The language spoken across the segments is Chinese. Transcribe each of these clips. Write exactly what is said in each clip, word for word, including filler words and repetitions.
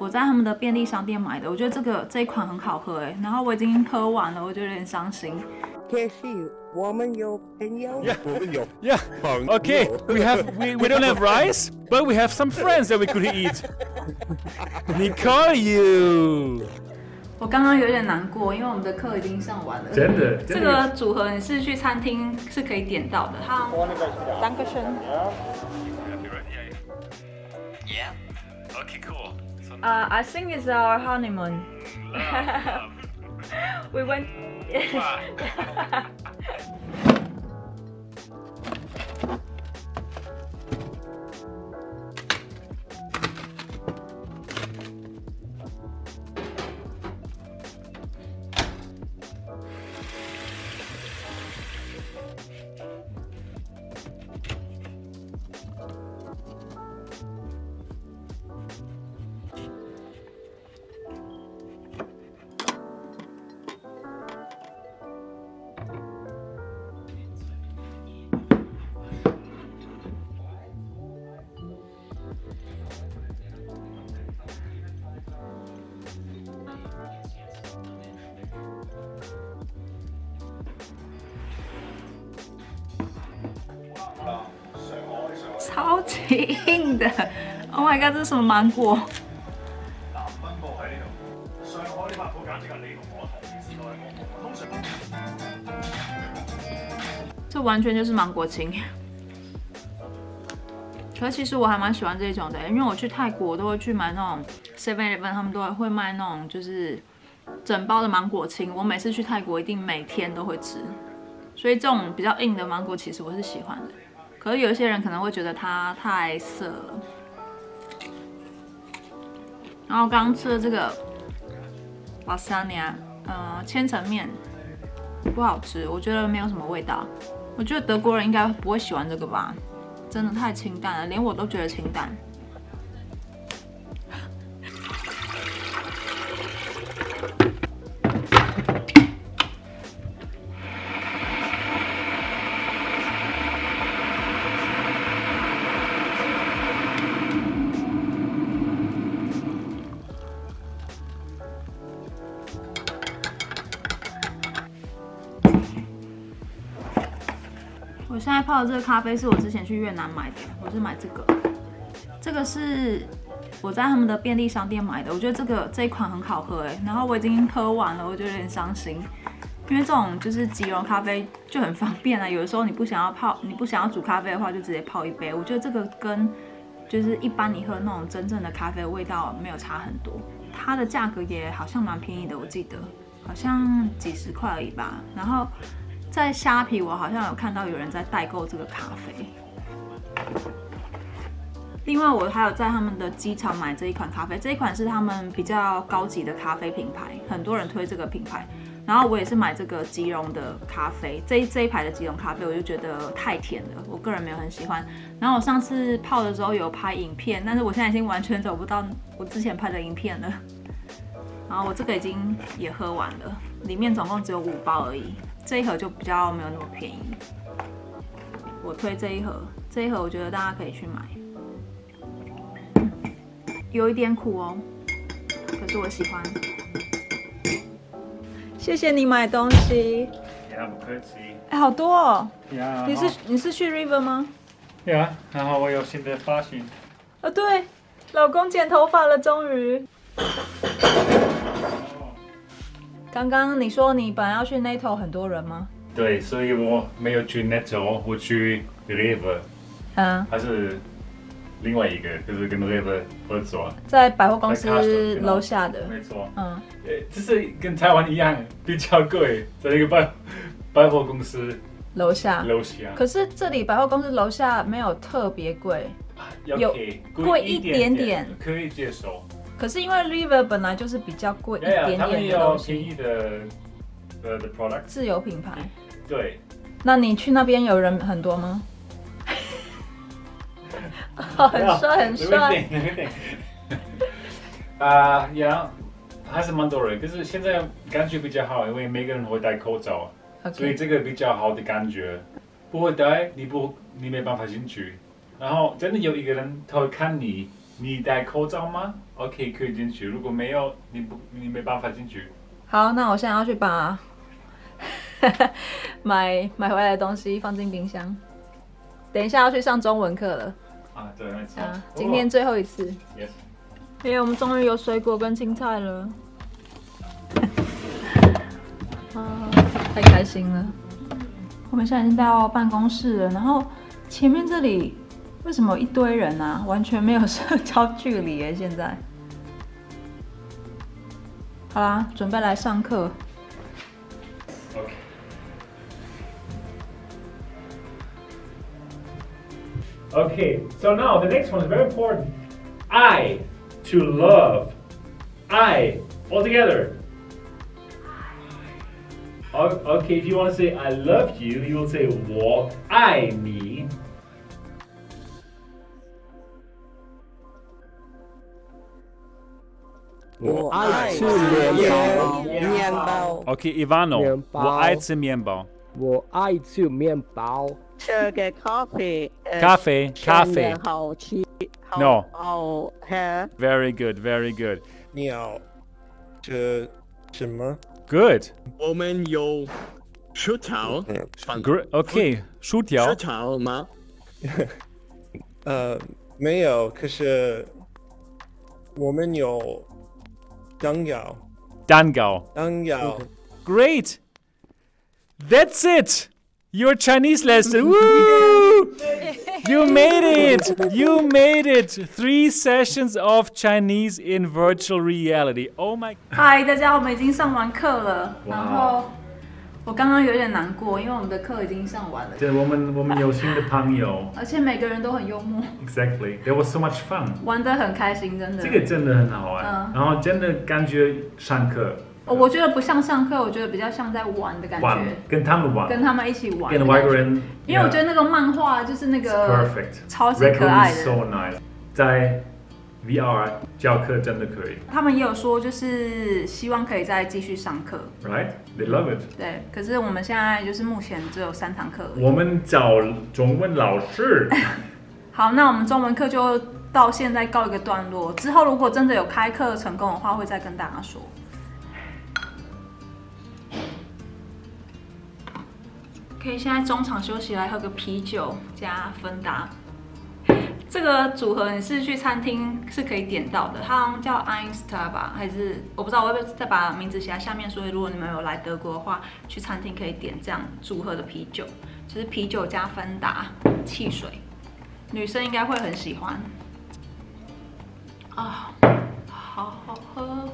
我在他们的便利商店买的，我觉得这个这一款很好喝哎，然后我已经喝完了，我就有点伤心。 Casey, 我们有朋友。 Yeah, 我们有 yeah. 朋友。 Okay, we have we, we don't have rice, but we have some friends that we could eat. Nicole, you. 我刚刚有点难过，因为我们的课已经上完了。 真的， 这个组合你是去餐厅是可以点到的。好 ，Dankeschön. Yeah. Okay, cool. So Uh, I think it's our honeymoon. We went. Wow. 超级硬的 ！Oh my god， 这是什么芒果？ 嗱，分佈喺呢度。上海呢塊鋪簡直係你同我同年時代嘅噩夢。通常這完全就是芒果青。可是其实我还蛮喜欢这种的，因为我去泰国我都会去买那种 Seven Eleven， 他们都会卖那种就是整包的芒果青。我每次去泰国一定每天都会吃，所以这种比较硬的芒果其实我是喜欢的。可是有一些人可能会觉得它太涩了。然后刚刚吃的这个 lasagna， 呃，千层面不好吃，我觉得没有什么味道。我觉得德国人应该不会喜欢这个吧，真的太清淡了，连我都觉得清淡。我现在泡的这个咖啡是我之前去越南买的，我是买这个，这个是我在他们的便利商店买的，我觉得这个这一款很好喝哎，然后我已经喝完了，我就有点伤心，因为这种就是即溶咖啡就很方便啊，有的时候你不想要泡，你不想要煮咖啡的话，就直接泡一杯。我觉得这个跟就是一般你喝那种真正的咖啡味道没有差很多，它的价格也好像蛮便宜的，我记得好像几十块而已吧，然后。在虾皮，我好像有看到有人在代购这个咖啡。另外，我还有在他们的机场买这一款咖啡，这一款是他们比较高级的咖啡品牌，很多人推这个品牌。然后我也是买这个即溶的咖啡，这一这一排的即溶咖啡我就觉得太甜了，我个人没有很喜欢。然后我上次泡的时候有拍影片，但是我现在已经完全找不到我之前拍的影片了。然后我这个已经也喝完了，里面总共只有五包而已。这一盒就比较没有那么便宜，我推这一盒，这一盒我觉得大家可以去买，有一点苦哦，可是我喜欢。谢谢你买东西， 呀，不客氣。 哎，好多哦。 呀， 你是你是去 River 吗？ 呀，然後我有新的髮型。 啊，对，老公剪头发了，终于。刚刚你说你本来要去 NATO 很多人吗？ 對，所以我沒有去 Netto， 我去 River， 嗯， 還是另外一個，就是跟 River 合作， 在百貨公司樓下的。 沒錯， 嗯， 呃，就是跟台灣一樣，比較貴，在那個百百貨公司樓下。 樓下。 可是這裡百貨公司樓下沒有特別貴， 有貴一點點， 可以接受。 可是因為 River 本來就是比較貴一點點的東西。 他們有便宜的的的 product， 自有品牌。 對。 那你去那邊有人很多嗎？哦，很帥很帥。 啊，呀，還是蠻多人，可是現在感覺比較好，因為每個人會戴口罩， okay. 所以這個比較好的感覺。不會戴，你不你沒辦法進去。然後真的有一個人，他會看你你戴口罩吗 ？OK， 可以进去。如果没有，你不，你没办法进去。 好，那我现在要去把买买回来的东西放进冰箱。等一下要去上中文课了。 啊，对，没错。 啊，今天最后一次。 Yes。 因为我们终于有水果跟青菜了。啊，太开心了！我们现在已经到办公室了，然后前面这里为什么有一堆人啊？完全没有社交距离耶！现在，好啦，准备来上课。 Okay. Okay, so now the next one is very important. I, to love. I, all together. Okay, if you want to say I love you, you will say 我爱你. 我爱吃面包，面包。 Okay, Ivano. 面包。 我爱吃面包。 我爱吃面包。 这个咖啡，呃咖啡，咖啡。 真的好吃，好 No. 好喝。 Very good, very good. 你要吃什么？ Good. 我们有薯条，放 Great. Okay, 薯条。 薯条吗？ 呃，没有，可是我们有蛋糕。 蛋糕。 蛋糕。 Great. That's it. Your Chinese lesson. Woo! You made it. You made it. Three sessions of Chinese in virtual reality. Oh my. 嗨，大家，我们已经上完课了。 哇然后我刚刚有点难过，因为我们的课已经上完了， 对，我们我们有新的朋友。 而且每个人都很幽默， Exactly. There was so much fun. 玩得很开心，真的。 这个真的很好玩， 嗯然后真的感觉上课。 哦我觉得不像上课，我觉得比较像在玩的感觉， 玩，跟他们玩， 跟他们一起玩， 跟外国人。 因为我觉得那个漫画就是那个 perfect， 超级可爱的 so nice， 在 V R 教课真的可以。 他们也有说，就是希望可以再继续上课 ，Right? They love it。 对，可是我们现在就是目前只有三堂课而已。 我们找中文老师。 好，那我们中文课就到现在告一个段落。之后如果真的有开课成功的话，会再跟大家说。可以现在中场休息，来喝个啤酒加芬达。这个组合你是去餐厅是可以点到的，它好像叫 Einstein 吧，还是我不知道，我会不会再把名字写在下面。所以如果你们有来德国的话，去餐厅可以点这样组合的啤酒，就是啤酒加芬达汽水，女生应该会很喜欢。啊，好好喝。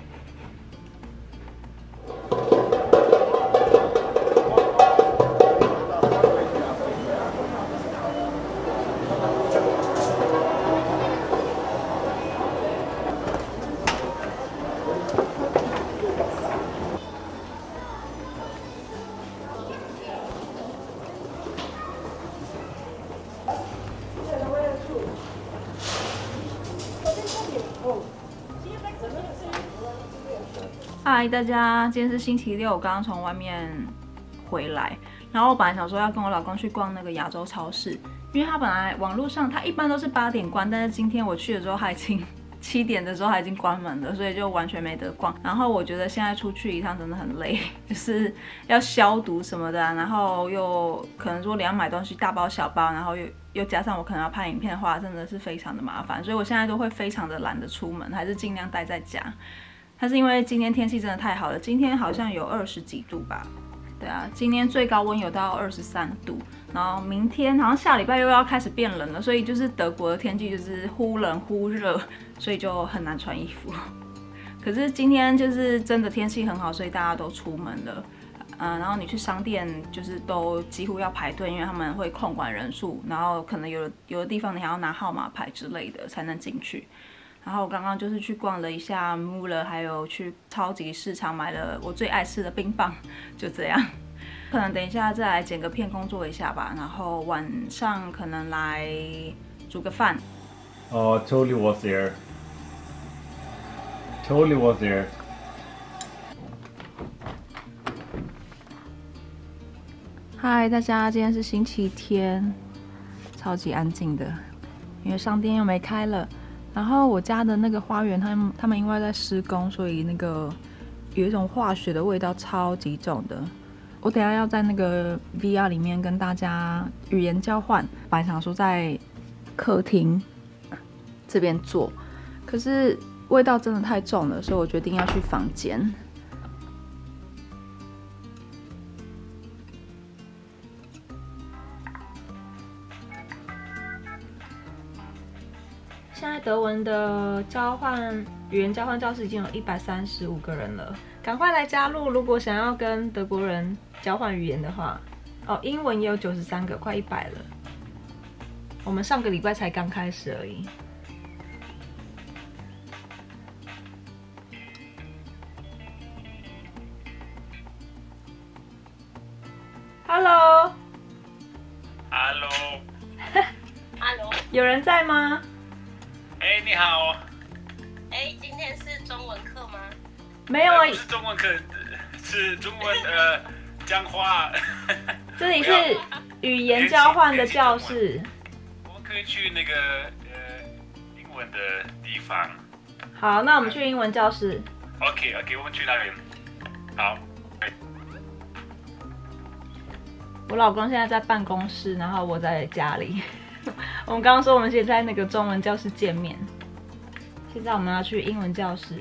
嗨，大家，今天是星期六，我刚刚从外面回来，然后我本来想说要跟我老公去逛那个亚洲超市，因为他本来网络上他一般都是八点关，但是今天我去的时候他已经七点的时候他已经关门了，所以就完全没得逛。然后我觉得现在出去一趟真的很累，就是要消毒什么的、啊，然后又可能说你要买东西大包小包，然后又又加上我可能要拍影片的话，真的是非常的麻烦，所以我现在都会非常的懒得出门，还是尽量待在家。但是因为今天天气真的太好了，今天好像有二十几度吧，对啊，今天最高温有到二十三度，然后明天好像下礼拜又要开始变冷了，所以就是德国的天气就是忽冷忽热，所以就很难穿衣服。可是今天就是真的天气很好，所以大家都出门了，嗯，然后你去商店就是都几乎要排队，因为他们会控管人数，然后可能有的有的地方你还要拿号码牌之类的才能进去。然后我刚刚就是去逛了一下 Müller， 还有去超级市场买了我最爱吃的冰棒，就这样。可能等一下再来剪个片工作一下吧，然后晚上可能来煮个饭。 Oh, totally was there. Totally was there. 嗨，大家，今天是星期天，超级安静的，因为商店又没开了。 然后我家的那个花园，他们他们因为在施工，所以那个有一种化学的味道超级重的。我等一下要在那个 V R 里面跟大家语言交换，本来想说在客厅这边做，可是味道真的太重了，所以我决定要去房间。现在德文的交换语言交换教室已经有一百三十五个人了，赶快来加入！如果想要跟德国人交换语言的话，哦，英文也有九十三个，快一百了。我们上个礼拜才刚开始而已。Hello。 Hello。 Hello。 有人在吗？ 哎，你好。 哎，今天是中文课吗？ 没有啊， 不是中文课，是中文呃讲话。 这里是语言交换的教室。 我们可以去那个呃英文的地方。 好，那我们去英文教室。 OK OK， 我们去那边。好。 我老公现在在办公室，然后我在家里。我们刚刚说我们现在在那个中文教室见面，现在我们要去英文教室。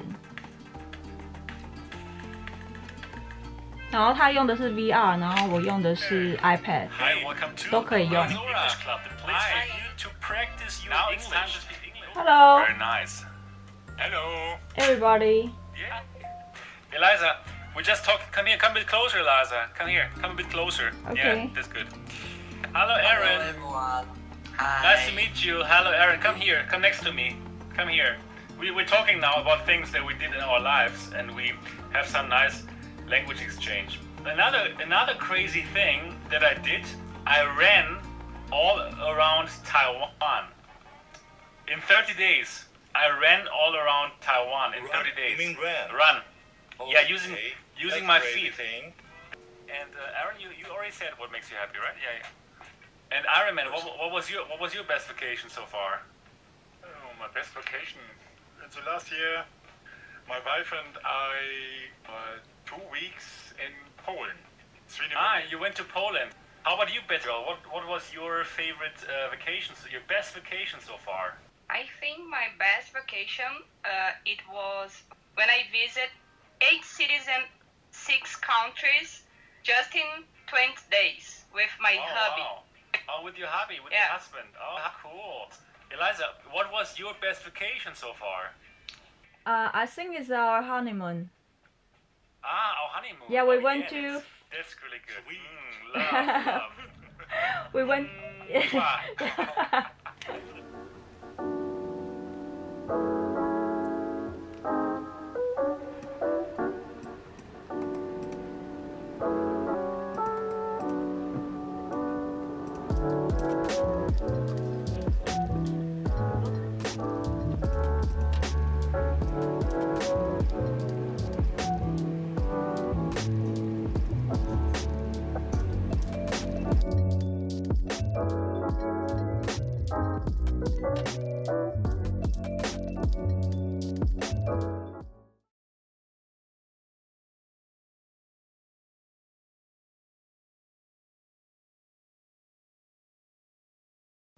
然后他用的是 V R， 然后我用的是 iPad， 都可以用。Hello. Very nice. Hello. Everybody. Yeah. Eliza, we just talked. Come here. Come a bit closer, Eliza. Come here. Come a bit closer. Okay. Yeah, that's good. Hello, Aaron. Hello, everyone. Hi. Nice to meet you. Hello, Aaron. Come here. Come next to me. Come here. We, we're talking now about things that we did in our lives, and we have some nice language exchange. Another another crazy thing that I did, I ran all around Taiwan. In thirty days, I ran all around Taiwan in Run? thirty days. You mean ran? Run. Okay. Yeah, using using That's my crazy feet. Thing. And uh, Aaron, you, you already said what makes you happy, right? Yeah. yeah. And Ironman, what, what was your what was your best vacation so far? Oh, my best vacation. So last year, my wife and I uh, two weeks in Poland. Sweden. Ah, you went to Poland. How about you, Petra? What what was your favorite uh, vacation? Your best vacation so far? I think my best vacation uh, it was when I visited eight cities and six countries just in twenty days with my oh, hubby. Wow. Oh, with your hubby, with yeah. your husband. Oh, cool. Eliza, what was your best vacation so far? Uh, I think it's our honeymoon. Ah, our honeymoon. Yeah, we oh, went yeah, to. That's, that's really good. Mm, love, love. We went. Mm,